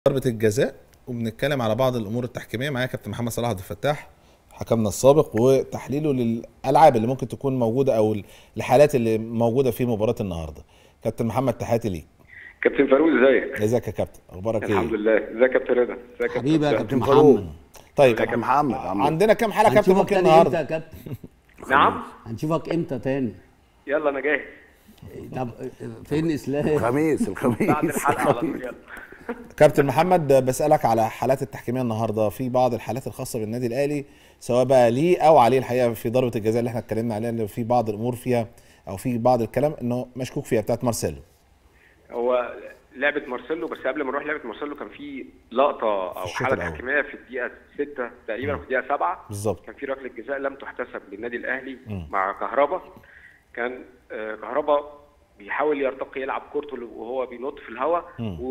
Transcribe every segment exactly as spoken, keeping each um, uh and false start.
ضربة الجزاء وبنتكلم على بعض الامور التحكيميه. معايا كابتن محمد صلاح عبد الفتاح حكمنا السابق وتحليله للالعاب اللي ممكن تكون موجوده او الحالات اللي موجوده في مباراه النهارده. كابتن محمد تحياتي ليك. كابتن فاروق ازيك؟ ازيك يا كابتن؟ اخبارك ايه؟ الحمد لله. ازيك يا كابتن رضا؟ ازيك حبيبي يا كابتن محمد؟ طيب يا محمد عندنا كام حاله كابتن ممكن النهارده؟ يا كابتن نعم هنشوفك امتى تاني؟ يلا انا جاهز. طب فين اسلام؟ الخميس الخميس بعد الحلقه على طول. يلا كابتن محمد بسألك على حالات التحكيميه النهارده، في بعض الحالات الخاصه بالنادي الاهلي سواء بقى ليه او عليه الحقيقه في ضربه الجزاء اللي احنا اتكلمنا عليها، اللي في بعض الامور فيها او في بعض الكلام انه مشكوك فيها بتاعت مارسيلو. هو لعبه مارسيلو، بس قبل ما نروح لعبه مارسيلو كان في لقطه او حاله تحكيميه في الدقيقه ستة تقريبا، في الدقيقه سبعة بالظبط، كان في ركله جزاء لم تحتسب للنادي الاهلي م. مع كهربا. كان آه كهربا بيحاول يرتقي يلعب كورته وهو بينط في الهواء،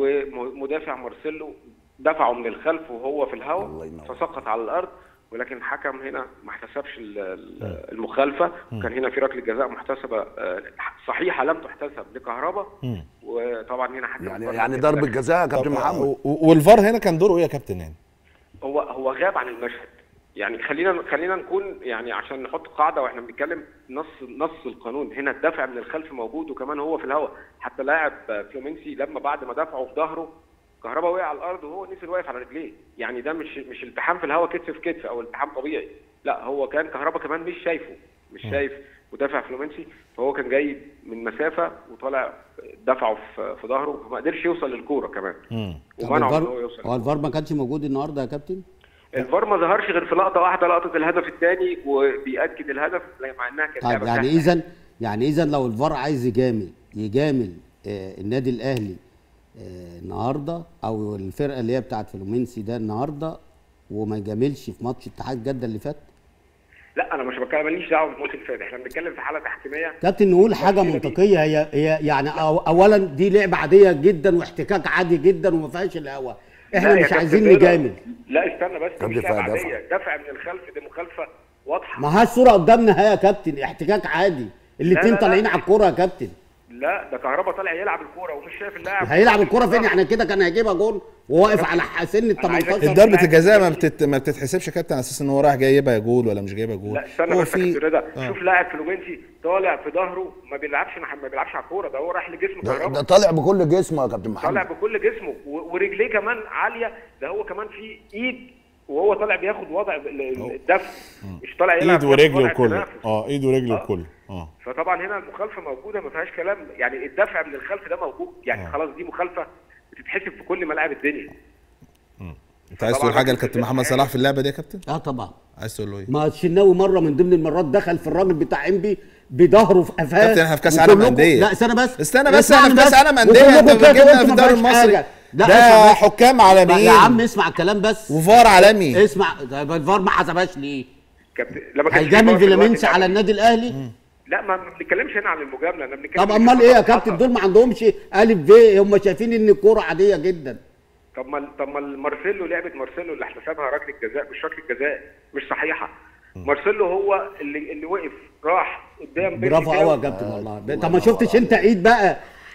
ومدافع مارسيلو دفعه من الخلف وهو في الهواء فسقط على الارض، ولكن الحكم هنا ما احتسبش المخالفه. وكان هنا في ركله جزاء محتسبه صحيحه لم تحتسب لكهربا، وطبعا هنا حكم يعني يعني ضربه جزاء يا كابتن محمد. والفار هنا كان دوره ايه يا كابتن؟ يعني هو هو غاب عن المشهد. يعني خلينا خلينا نكون يعني عشان نحط قاعده واحنا بنتكلم نص نص القانون. هنا الدفع من الخلف موجود وكمان هو في الهواء. حتى لاعب فلومينسي لما بعد ما دفعه في ظهره كهربا وقع على الارض وهو نزل واقف على رجليه. يعني ده مش مش التحام في الهواء كتف في كتف او التحام طبيعي، لا هو كان كهربا كمان مش شايفه مش شايف مدافع فلومينسي، فهو كان جاي من مسافه وطالع دفعه في في ظهره فما قدرش يوصل للكوره كمان ومنعه ان هو يوصل. هو الفار ما كانش موجود النهارده يا كابتن؟ الفار ما ظهرش غير في لقطه واحده، لقطه الهدف الثاني، وبيأكد الهدف مع انها كانت لعبه. يعني اذا يعني اذا لو الفار عايز يجامل يجامل آه النادي الاهلي آه النهارده او الفرقه اللي هي بتاعت فلومينسي ده النهارده وما يجاملش في ماتش اتحاد جده اللي فات؟ لا انا مش بتكلم، ماليش دعوه بالماتش اللي فات، احنا بنتكلم في حاله تحكيميه. كابتن نقول حاجه منطقيه، هي هي يعني اولا دي لعبه عاديه جدا واحتكاك عادي جدا وما فيهاش الهوا، احنا مش عايزين نجامل. لا استنى بس، دي مش لعبه عاديه، دفع من الخلف، دي مخالفه واضحه. ما هي الصوره قدامنا اهي يا كابتن، احتكاك عادي، الاثنين طالعين على الكوره يا كابتن. لا ده كهربا طالع يلعب الكوره ومش شايف اللاعب. هيلعب الكوره فين؟ يعني كده كان هيجيبها جول وواقف على سن ال تمنتاشر. ضربه الجزاء ما بتت... ما بتتحسبش يا كابتن على اساس ان هو رايح جايبها جول ولا مش جايبها جول. لا استنى بس يا كابتن رضا، شوف لاعب فلومينسي طالع في ظهره ما بيلعبش ما بيلعبش على الكوره، ده هو رايح لجسمه كهربا. ده طالع بكل جسمه يا كابتن محمد، طالع بكل جسمه ورجليه كمان عاليه، ده هو كمان في ايد وهو طالع بياخد وضع الدفع، مش طالع يلعب ايد ورجله كله. اه ايد ورجله آه. كله. اه فطبعا هنا المخالفه موجوده ما فيهاش كلام، يعني الدفع من الخلف ده موجود، يعني آه. خلاص دي مخالفه بتتحسب في كل ملاعب الدنيا. امم انت عايز تقول حاجه لكابتن محمد صلاح في اللعبه دي يا كابتن؟ اه طبعا. عايز تقول له ايه؟ ما الشناوي مره من ضمن المرات دخل في الراجل بتاع انبي بظهره في قفاه. كابتن احنا في كاس عالم انديه. لا استنى بس استنى بس احنا في كاس عالم انديه، انت بتجيبنا في الدوري المصري ده حكام عالميين يا عم. اسمع الكلام بس، وفار عالمي. اسمع، طيب الفار ما حسبهاش ليه؟ كابتن لما كان هيجامل فلومينسي على النادي الاهلي؟ مم. لا ما بنتكلمش هنا عن المجامله، انا بنتكلم. طب امال ايه يا كابتن؟ دول ما عندهمش الف ب، هم شايفين ان الكوره عاديه جدا. طب ما طب ما مارسيلو، لعبه مارسيلو اللي احتسبها ركله جزاء مش ركله جزاء، مش صحيحه. م. مارسيلو هو اللي اللي وقف راح قدام. برافو قوي يا كابتن والله. طب ما شفتش انت ايد بقى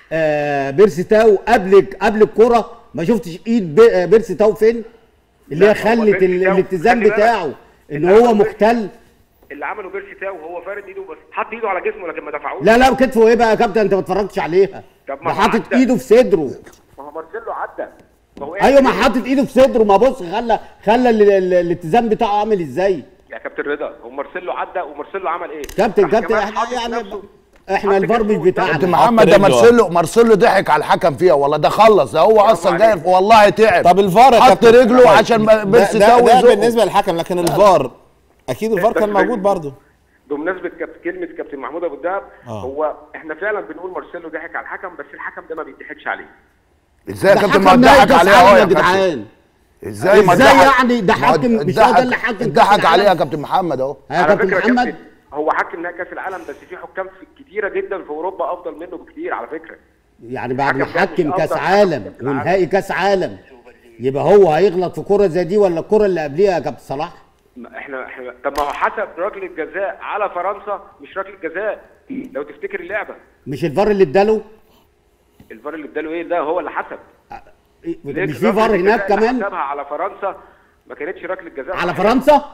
آه بيرسي تاو قبل قبل الكوره؟ ما شفتش ايد بيرسي تاو فين؟ اللي هي خلت الالتزام بتاعه ان هو مختل. اللي عمله بيرسي تاو وهو فارد ايده بس حط ايده على جسمه لكن ما دفعوش. لا لا كتفه ايه بقى يا كابتن؟ انت ما اتفرجتش عليها. ده حاطط ايده في صدره. ما هو مارسيلو عدى. ايوه ما حاطط ايده في صدره، ما بص خلى خلى الالتزام بتاعه عامل ازاي يا كابتن رضا. هو مارسيلو عدى ومارسيلو عمل ايه؟ كابتن كابتن احنا يعني احنا الفار مش بتاعنا. كابتن محمد ده مارسيلو مارسيلو ضحك على الحكم فيها والله، ده خلص، ده هو اصلا جاي والله تعب. طب الفار حط رجله عشان بيرسي تاو ده بالنسبه للحكم، لكن الفار اكيد الفار كان موجود برضه. بمناسبه كلمه كابتن محمود ابو الدهب، هو احنا فعلا بنقول مارسيلو ضحك على الحكم، بس الحكم ده ما بيضحكش عليه. ازاي يا كابتن؟ ما ضحك عليه يا جدعان. ازاي ما ازاي يعني؟ ده حاكم مش هو ده اللي حاكم؟ ضحك عليه يا كابتن محمد اهو. يا كابتن محمد هو حكم نهائي كاس العالم، بس في حكام كتيره جدا في اوروبا افضل منه بكتير على فكره. يعني بعد ما حكم كاس عالم ونهائي كاس عالم يبقى هو هيغلط في كره زي دي ولا الكره اللي قبليها يا كابتن صلاح؟ احنا احنا طب ما هو حسب ركله جزاء على فرنسا، مش ركله جزاء لو تفتكر اللعبه. مش الفار اللي اداله؟ الفار اللي اداله ايه؟ ده هو اللي حسب. مش في فار هناك كمان حسبها على فرنسا ما كانتش ركله جزاء على فرنسا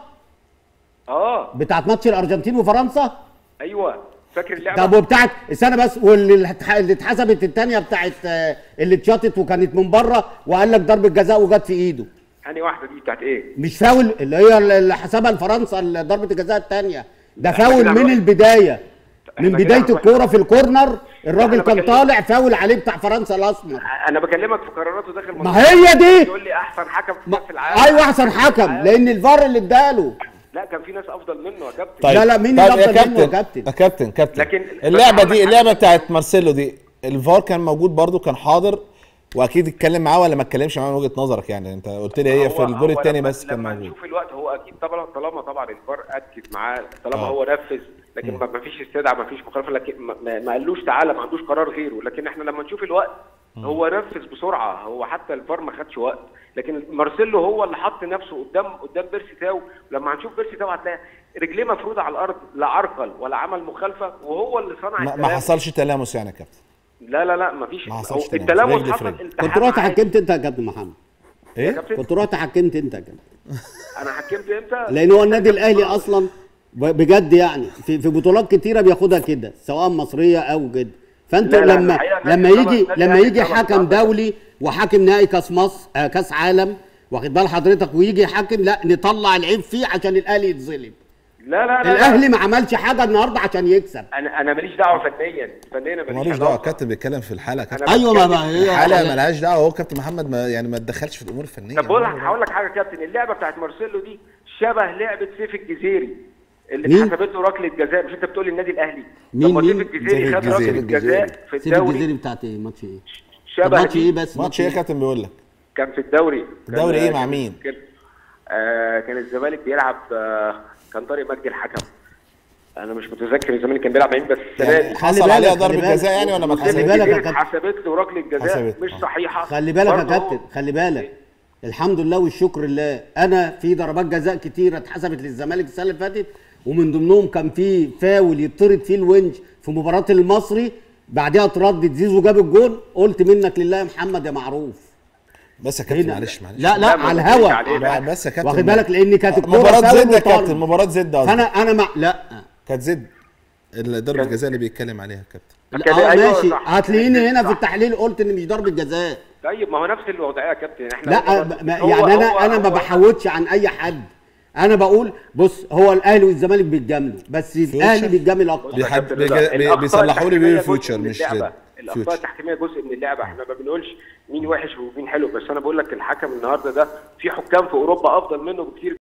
اه بتاعت ماتش الارجنتين وفرنسا. ايوه فاكر اللعبه. طب وبتاعت استنى بس، واللي اللي اتحسبت الثانيه بتاعت اللي اتشاطت وكانت من بره وقال لك ضربه جزاء وجت في ايده، انهي واحده دي بتاعت ايه؟ مش فاول اللي هي اللي حسبها لفرنسا ضربه الجزاء الثانيه، ده فاول من البدايه، من بدايه الكوره في الكورنر الراجل كان طالع فاول عليه بتاع فرنسا الاسمر. انا بكلمك في قراراته داخل ما هي دي يقول لي احسن حكم في كاس العالم. ايوه احسن حكم لان الفار اللي اداله. لا كان في ناس افضل منه يا كابتن. طيب. لا لا مين طيب اللي افضل منه يا كابتن كابتن؟ يا كابتن كابتن لكن اللعبه دي اللعبه بتاعت مارسيلو دي الفار كان موجود برضو، كان حاضر واكيد اتكلم معاه ولا ما اتكلمش معاه من وجهه نظرك؟ يعني انت قلت لي هي في الجول الثاني بس كان موجود. لما نشوف الوقت هو اكيد طبعا طالما طبعا الفار اكد معاه طالما هو نفذ، لكن ما فيش استدعاء ما فيش مخالفه، لكن ما, ما قالوش تعالى ما عندوش قرار غيره، لكن احنا لما نشوف الوقت هو نفذ بسرعه، هو حتى الفار ما خدش وقت، لكن مارسيلو هو اللي حط نفسه قدام قدام بيرسي تاو. لما هنشوف بيرسي تاو هتلاقي رجليه مفروده على الارض، لا عرقل ولا عمل مخالفه، وهو اللي صنع ما, التلامس. ما حصلش تلامس يعني يا كابتن؟ لا لا لا مفيش ما حصلش تلامس. التلامس رجل في حصل رجل. التحام كنت رحت عادي. حكمت انت يا كابتن محمد؟ ايه؟ يا كابتن كنت رحت حكمت انت يا كابتن؟ انا حكمت امتى؟ لان هو النادي الاهلي اصلا ب- بجد يعني في في بطولات كتيره بياخدها كده سواء مصريه او كده، فانتوا لا لا، لما الحقيقة لما النادي يجي طبعاً- لما النادي يجي طبعاً حكم طبعاً. دولي وحاكم نهائي كاس مصر آه كاس عالم واخد بال حضرتك ويجي حاكم، لا نطلع العيب فيه عشان الاهلي يتظلم. لا لا لا الاهلي لا. ما عملش حاجه النهارده عشان يكسب. انا انا ماليش دعوه فنيا فنيا انا مالوش ماليش دعوه، دعوه. الكابتن بيتكلم في الحاله كابتن. أنا ايوه ما بتكلم ما في هي الحاله مالهاش دعوه، هو كابتن محمد ما يعني ما تدخلش في الامور الفنيه. طب بقول لك هقول لك حاجه يا كابتن، اللعبه بتاعت مارسيلو دي شبه لعبه سيف الجزيري اللي مين؟ اتحسبت له ركله جزاء. مش انت بتقول لي النادي الاهلي؟ مين- طب ما مين؟ سيف الجزيري سيف خد الجزيري. ركله جزاء في سيف الجزيري الدوري بتاعت ايه؟ ماتش ايه؟ طب شبه ماتش ايه دي. بس؟ ماتش ايه يا كابتن بيقول لك؟ كان في الدوري. الدوري كان- ايه مع مين؟ كان, آه كان الزمالك بيلعب آه كان طارق مجدي الحكم. انا مش متذكر الزمالك كان بيلعب مين بس السنه يعني دي. خلي حصل بالك- عليها خلي ضربه بالك. جزاء يعني ولا ما سيف خلي اتحسبتش؟ بالك يا الجزيري كابتن. اتحسبت له ركله جزاء حسبت. مش آه. صحيحه. خلي بالك يا برضه هو- كابتن، خلي بالك الحمد لله والشكر لله، انا في ضربات جزاء كتيره اتحسبت للزمالك السنه اللي فاتت ومن ضمنهم كان في فاول يطرد فيه الونج في مباراه المصري، بعدها اتردد زيزو جاب الجون، قلت منك لله يا محمد يا معروف. بس يا كابتن هنا. معلش معلش لا لا لا، ما على تقولش الهوا عليه. لا، بس يا كابتن واخد بالك لان كانت الكوره مباراة فاول زد يا وطرد. كابتن، مباراة زد قصدي. فانا انا مع لا كانت زد ضربة الجزاء اللي بيتكلم عليها يا كابتن. كان- اه أيوة ماشي، صح. هتلاقيني هنا صح. في التحليل قلت ان مش ضربه جزاء. طيب ما هو نفس الوضعيه يا كابتن. احنا لا هو- ما- هو- يعني انا هو- انا ما هو- بحوتش عن اي حد، انا بقول بص هو الاهلي والزمالك بيتجاملوا بس الاهلي بيتجامل اكتر. بيحب- كابتن بيجا- رضا، بي- الأخطاء بيصلحوا لي التحكيمية بيه جزء الفيوتشر من مش اللعبة. زد. الاخطاء فيوتشر. التحكيميه جزء من اللعبه، احنا ما بنقولش مين وحش ومين حلو، بس انا بقول لك الحكم النهارده ده في حكام في اوروبا افضل منه بكتير.